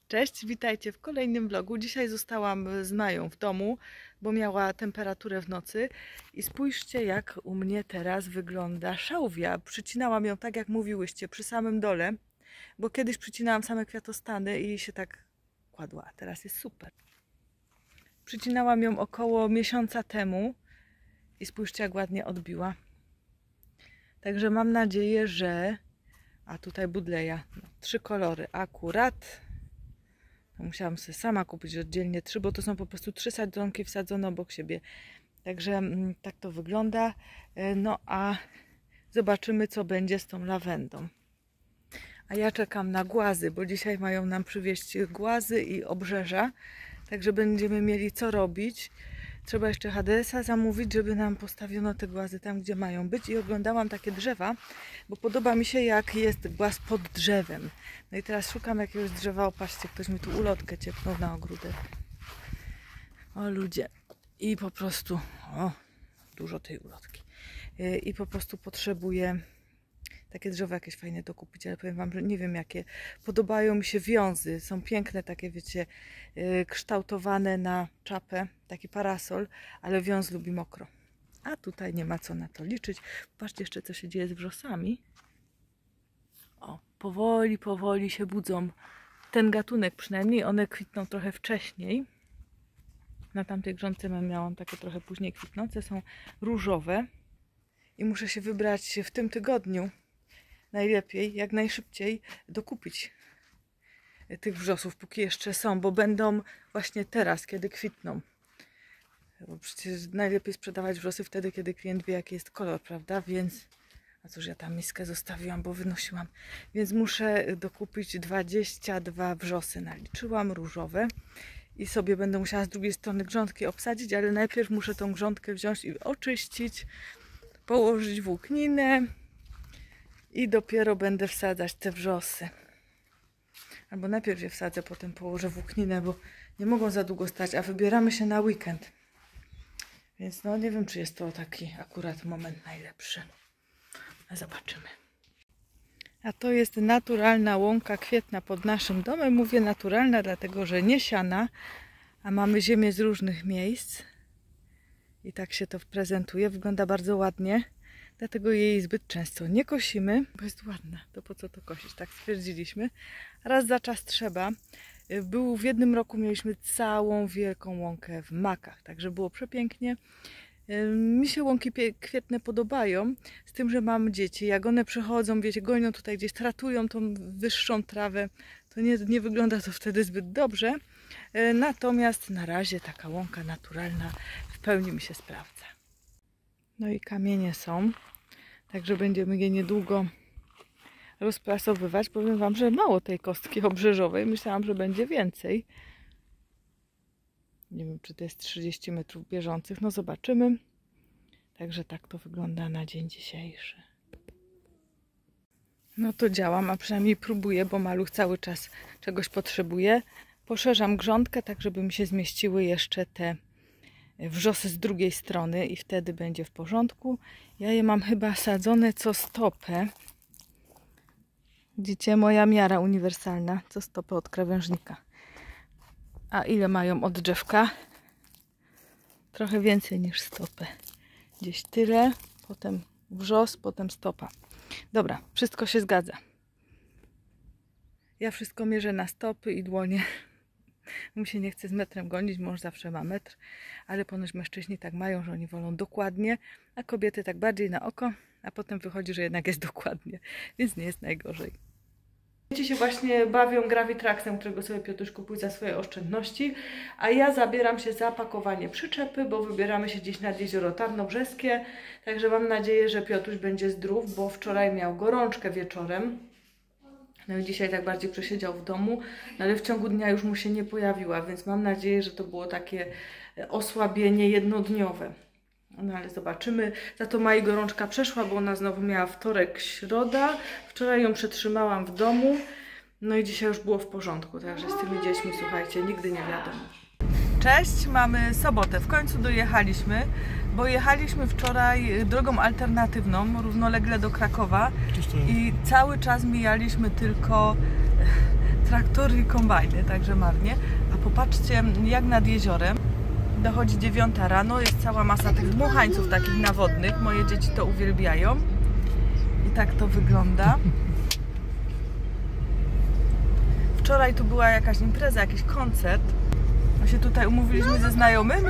Cześć, witajcie w kolejnym vlogu. Dzisiaj zostałam z Mają w domu, bo miała temperaturę w nocy i spójrzcie, jak u mnie teraz wygląda szałwia. Przycinałam ją tak, jak mówiłyście, przy samym dole, bo kiedyś przycinałam same kwiatostany i się tak kładła, a teraz jest super. Przycinałam ją około miesiąca temu i spójrzcie, jak ładnie odbiła. Także mam nadzieję, że... A tutaj budleja, 3 kolory akurat. Musiałam sobie sama kupić oddzielnie 3, bo to są po prostu 3 sadzonki wsadzone obok siebie. Także tak to wygląda. No a zobaczymy, co będzie z tą lawendą. A ja czekam na głazy, bo dzisiaj mają nam przywieźć głazy i obrzeża. Także będziemy mieli co robić. Trzeba jeszcze HDS-a zamówić, żeby nam postawiono te głazy tam, gdzie mają być. I oglądałam takie drzewa, bo podoba mi się, jak jest głaz pod drzewem. No i teraz szukam jakiegoś drzewa. Opatrzcie, ktoś mi tu ulotkę ciepnął na ogródek. O ludzie. I po prostu... O, dużo tej ulotki. I po prostu potrzebuję takie drzewo jakieś fajne do kupić, ale powiem wam, że nie wiem jakie. Podobają mi się wiązy. Są piękne takie, wiecie, kształtowane na czapę. Taki parasol, ale wiąz lubi mokro. A tutaj nie ma co na to liczyć. Patrzcie jeszcze, co się dzieje z wrzosami. O, powoli się budzą. Ten gatunek przynajmniej, one kwitną trochę wcześniej. Na tamtej grządce miałam takie trochę później kwitnące. Są różowe. I muszę się wybrać w tym tygodniu. Najlepiej, jak najszybciej dokupić tych wrzosów, póki jeszcze są, bo będą właśnie teraz, kiedy kwitną. Bo przecież najlepiej sprzedawać wrzosy wtedy, kiedy klient wie, jaki jest kolor, prawda? Więc, a cóż, ja tam miskę zostawiłam, bo wynosiłam. Więc muszę dokupić 22 wrzosy. Naliczyłam różowe i sobie będę musiała z drugiej strony grządki obsadzić, ale najpierw muszę tą grządkę wziąć i oczyścić, położyć włókninę i dopiero będę wsadzać te wrzosy. Albo najpierw je wsadzę, potem położę włókninę, bo nie mogą za długo stać, a wybieramy się na weekend. Więc no nie wiem, czy jest to taki akurat moment najlepszy. Zobaczymy. A to jest naturalna łąka kwietna pod naszym domem. Mówię naturalna, dlatego że nie siana, a mamy ziemię z różnych miejsc. I tak się to prezentuje. Wygląda bardzo ładnie. Dlatego jej zbyt często nie kosimy, bo jest ładna. To po co to kosić? Tak stwierdziliśmy. Raz za czas trzeba. W jednym roku mieliśmy całą wielką łąkę w makach, także było przepięknie. Mi się łąki kwietne podobają, z tym, że mam dzieci. Jak one przychodzą, wiecie, gonią tutaj gdzieś, tratują tą wyższą trawę, to nie wygląda to wtedy zbyt dobrze. Natomiast na razie taka łąka naturalna w pełni mi się sprawdza. No i kamienie są, także będziemy je niedługo rozprasowywać. Powiem wam, że mało tej kostki obrzeżowej. Myślałam, że będzie więcej. Nie wiem, czy to jest 30 metrów bieżących. No zobaczymy. Także tak to wygląda na dzień dzisiejszy. No to działam, a przynajmniej próbuję, bo maluch cały czas czegoś potrzebuje. Poszerzam grządkę, tak żeby mi się zmieściły jeszcze te wrzosy z drugiej strony i wtedy będzie w porządku. Ja je mam chyba sadzone co stopę. Widzicie, moja miara uniwersalna, co stopę od krawężnika. A ile mają od drzewka? Trochę więcej niż stopę. Gdzieś tyle, potem wrzos, potem stopa. Dobra, wszystko się zgadza. Ja wszystko mierzę na stopy i dłonie. Mi się nie chce z metrem gonić, mąż zawsze ma metr, ale ponoć mężczyźni tak mają, że oni wolą dokładnie, a kobiety tak bardziej na oko, a potem wychodzi, że jednak jest dokładnie, więc nie jest najgorzej. Dzieci się właśnie bawią gravitraxem, którego sobie Piotruś kupił za swoje oszczędności, a ja zabieram się za pakowanie przyczepy, bo wybieramy się gdzieś nad jezioro Tarnobrzeskie, także mam nadzieję, że Piotruś będzie zdrów, bo wczoraj miał gorączkę wieczorem. No i dzisiaj tak bardziej przesiedział w domu, no ale w ciągu dnia już mu się nie pojawiła, więc mam nadzieję, że to było takie osłabienie jednodniowe. No ale zobaczymy. Za to Mai gorączka przeszła, bo ona znowu miała wtorek, środa. Wczoraj ją przetrzymałam w domu. No i dzisiaj już było w porządku. Także z tymi dziećmi, słuchajcie, nigdy nie wiadomo. Cześć, mamy sobotę. W końcu dojechaliśmy, bo jechaliśmy wczoraj drogą alternatywną, równolegle do Krakowa i cały czas mijaliśmy tylko traktory i kombajny, także marnie. A popatrzcie, jak nad jeziorem dochodzi 9 rano, jest cała masa tych dmuchańców takich nawodnych. Moje dzieci to uwielbiają. I tak to wygląda. Wczoraj tu była jakaś impreza, jakiś koncert. My się tutaj umówiliśmy ze znajomymi.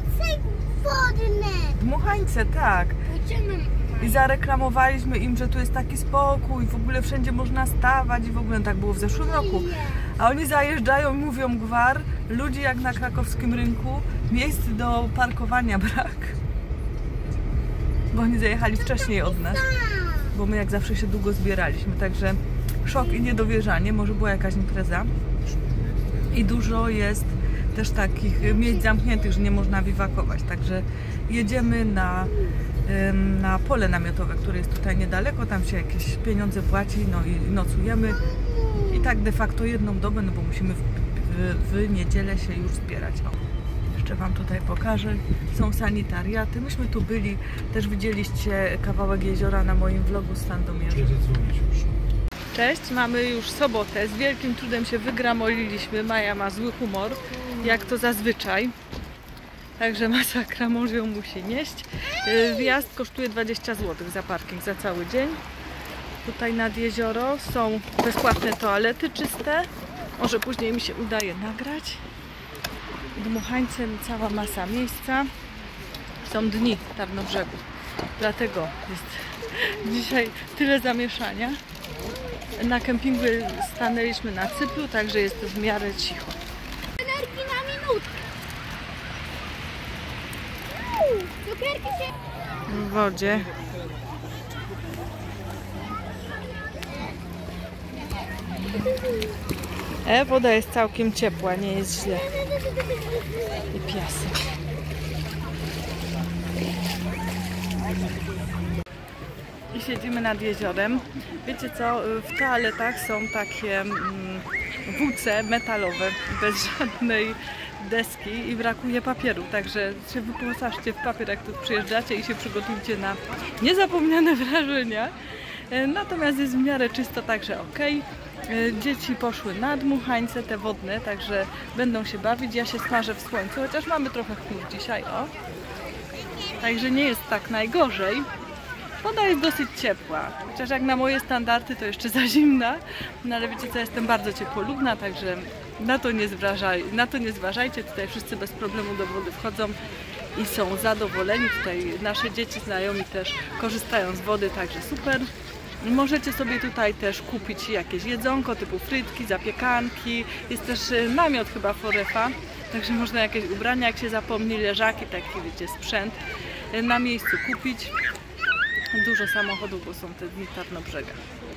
Dmuchańce, tak. I zareklamowaliśmy im, że tu jest taki spokój, w ogóle wszędzie można stawać i w ogóle tak było w zeszłym roku. A oni zajeżdżają i mówią: gwar, ludzi jak na krakowskim rynku, miejsc do parkowania brak. Bo oni zajechali wcześniej od nas, bo my jak zawsze się długo zbieraliśmy, także szok i niedowierzanie, może była jakaś impreza. I dużo jest też takich miejsc zamkniętych, że nie można biwakować, także jedziemy na pole namiotowe, które jest tutaj niedaleko, tam się jakieś pieniądze płaci, no i nocujemy i tak de facto jedną dobę, no bo musimy w niedzielę się już zbierać. O, jeszcze Wam tutaj pokażę, są sanitariaty, myśmy tu byli, też widzieliście kawałek jeziora na moim vlogu z Sandomierza. Cześć, mamy już sobotę, z wielkim trudem się wygramoliliśmy, Maja ma zły humor, jak to zazwyczaj. Także masakra, mąż ją musi nieść. Wjazd kosztuje 20 zł za parking za cały dzień. Tutaj nad jezioro są bezpłatne toalety czyste. Może później mi się udaje nagrać. Dmuchańcem cała masa miejsca. Są dni Tarnobrzegu. Dlatego jest dzisiaj tyle zamieszania. Na kempingu stanęliśmy na cyplu, także jest w miarę cicho. Energii na minutę. Cukierki się... W wodzie. Woda jest całkiem ciepła, nie jest źle. I piasek. I siedzimy nad jeziorem. Wiecie co, w toaletach są takie WC metalowe, bez żadnej deski i brakuje papieru, także się wyposażcie w papier, jak tu przyjeżdżacie i się przygotujcie na niezapomniane wrażenia. Natomiast jest w miarę czysto, także ok. Dzieci poszły na dmuchańce, te wodne, także będą się bawić. Ja się smażę w słońcu, chociaż mamy trochę chmur dzisiaj, o. Także nie jest tak najgorzej. Woda jest dosyć ciepła, chociaż jak na moje standardy to jeszcze za zimna, no ale wiecie co, jestem bardzo ciepłolubna, także na to nie zważajcie, tutaj wszyscy bez problemu do wody wchodzą i są zadowoleni, tutaj nasze dzieci, znajomi też korzystają z wody, także super. Możecie sobie tutaj też kupić jakieś jedzonko typu frytki, zapiekanki, jest też namiot chyba Forefa, także można jakieś ubrania, jak się zapomni, leżaki, taki wiecie, sprzęt na miejscu kupić. Dużo samochodów, bo są te dni Tarnobrzega.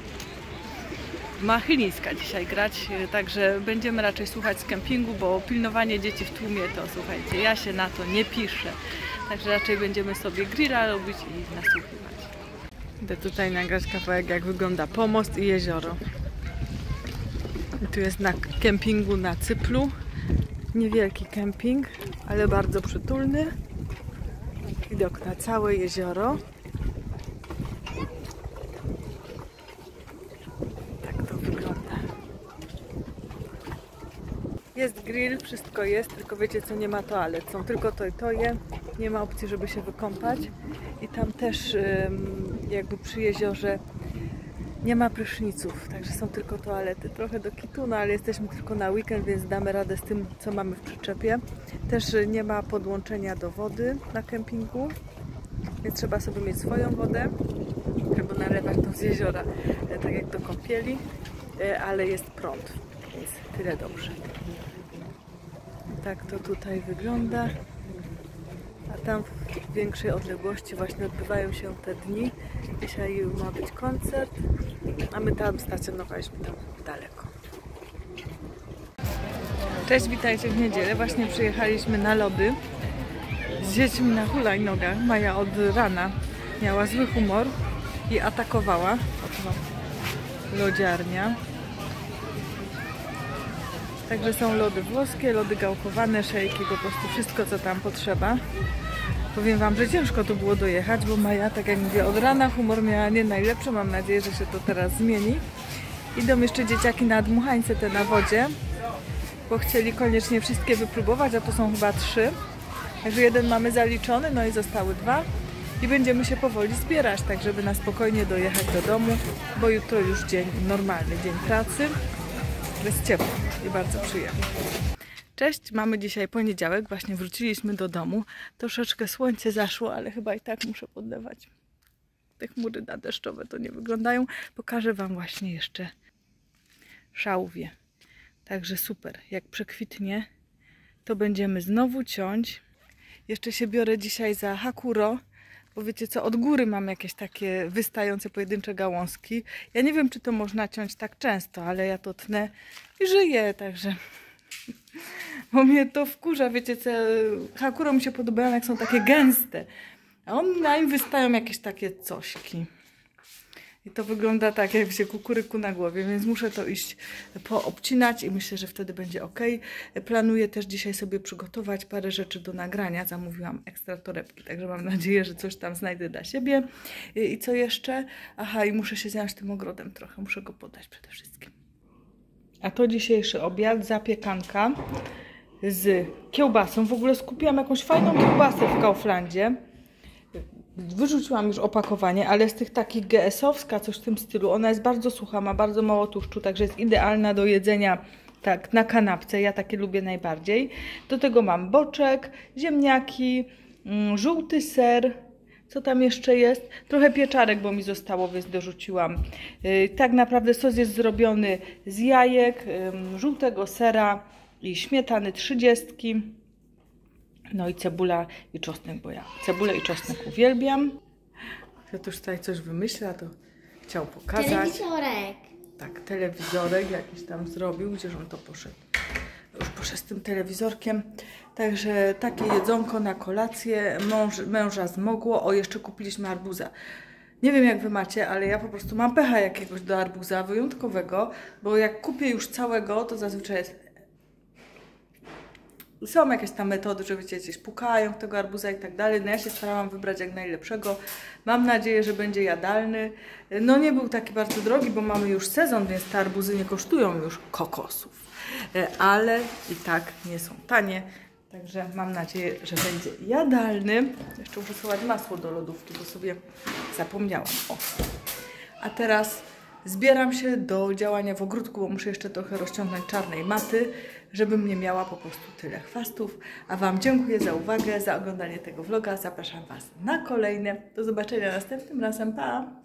Ma Chylińska dzisiaj grać, także będziemy raczej słuchać z kempingu, bo pilnowanie dzieci w tłumie to, słuchajcie, ja się na to nie piszę. Także raczej będziemy sobie grilla robić i nasłuchiwać. Idę tutaj nagrać kawałek, jak wygląda pomost i jezioro. I tu jest na kempingu na Cyplu. Niewielki kemping, ale bardzo przytulny. Widok na całe jezioro. Jest grill, wszystko jest, tylko wiecie co, nie ma toalet, są tylko toje, nie ma opcji, żeby się wykąpać i tam też jakby przy jeziorze nie ma pryszniców, także są tylko toalety, trochę do kitu, no ale jesteśmy tylko na weekend, więc damy radę z tym, co mamy w przyczepie. Też nie ma podłączenia do wody na kempingu, więc trzeba sobie mieć swoją wodę albo nalewać tą z jeziora, tak jak do kąpieli, ale jest prąd, więc tyle dobrze. Tak to tutaj wygląda, a tam w większej odległości właśnie odbywają się te dni. Dzisiaj ma być koncert, a my tam stacjonowaliśmy tam daleko. Cześć, witajcie w niedzielę. Właśnie przyjechaliśmy na lody z dziećmi na hulajnogach. Maja od rana miała zły humor i atakowała. Oto lodziarnia. Także są lody włoskie, lody gałkowane, szejki, po prostu wszystko, co tam potrzeba. Powiem Wam, że ciężko tu było dojechać, bo Maja, tak jak mówię, od rana humor miała nie najlepszy. Mam nadzieję, że się to teraz zmieni. Idą jeszcze dzieciaki na dmuchańce te na wodzie, bo chcieli koniecznie wszystkie wypróbować, a to są chyba 3. Także jeden mamy zaliczony, no i zostały 2. I będziemy się powoli zbierać, tak żeby na spokojnie dojechać do domu, bo jutro już dzień normalny, dzień pracy. Jest ciepło i bardzo przyjemnie. Cześć, mamy dzisiaj poniedziałek, właśnie wróciliśmy do domu. Troszeczkę słońce zaszło, ale chyba i tak muszę podlewać. Te chmury deszczowe to nie wyglądają. Pokażę wam właśnie jeszcze szałwię. Także super, jak przekwitnie, to będziemy znowu ciąć. Jeszcze się biorę dzisiaj za hakuro, bo wiecie co, od góry mam jakieś takie wystające pojedyncze gałązki. Ja nie wiem, czy to można ciąć tak często, ale ja to tnę i żyję, także... Bo mnie to wkurza, wiecie co, hakuro mi się podobają, jak są takie gęste. A na im wystają jakieś takie cośki. I to wygląda tak, jak się kukuryku na głowie, więc muszę to iść poobcinać i myślę, że wtedy będzie ok. Planuję też dzisiaj sobie przygotować parę rzeczy do nagrania. Zamówiłam ekstra torebki, także mam nadzieję, że coś tam znajdę dla siebie. I co jeszcze? Aha, i muszę się zająć tym ogrodem trochę, muszę go podać przede wszystkim. A to dzisiejszy obiad, zapiekanka z kiełbasą. W ogóle skupiłam jakąś fajną kiełbasę w Kauflandzie. Wyrzuciłam już opakowanie, ale z tych takich GS-owska, coś w tym stylu. Ona jest bardzo sucha, ma bardzo mało tłuszczu, także jest idealna do jedzenia tak na kanapce. Ja takie lubię najbardziej. Do tego mam boczek, ziemniaki, żółty ser. Co tam jeszcze jest? Trochę pieczarek, bo mi zostało, więc dorzuciłam. Tak naprawdę sos jest zrobiony z jajek, żółtego sera i śmietany 30. No i cebula i czosnek, bo ja cebulę i czosnek uwielbiam. Ja też tutaj coś wymyśla, to chciał pokazać. Telewizorek. Tak, telewizorek jakiś tam zrobił. Gdzież on to poszedł? Już poszedł z tym telewizorkiem. Także takie jedzonko na kolację. Męża zmogło. O, jeszcze kupiliśmy arbuza. Nie wiem jak wy macie, ale ja po prostu mam pecha jakiegoś do arbuza wyjątkowego, bo jak kupię już całego, to zazwyczaj jest... Są jakieś tam metody, że wiecie, gdzieś pukają tego arbuza i tak dalej. No ja się starałam wybrać jak najlepszego. Mam nadzieję, że będzie jadalny. No nie był taki bardzo drogi, bo mamy już sezon, więc te arbuzy nie kosztują już kokosów. Ale i tak nie są tanie. Także mam nadzieję, że będzie jadalny. Jeszcze muszę schować masło do lodówki, bo sobie zapomniałam. O. A teraz zbieram się do działania w ogródku, bo muszę jeszcze trochę rozciągnąć czarnej maty, żebym nie miała po prostu tyle chwastów. A wam dziękuję za uwagę, za oglądanie tego vloga. Zapraszam was na kolejne. Do zobaczenia następnym razem. Pa!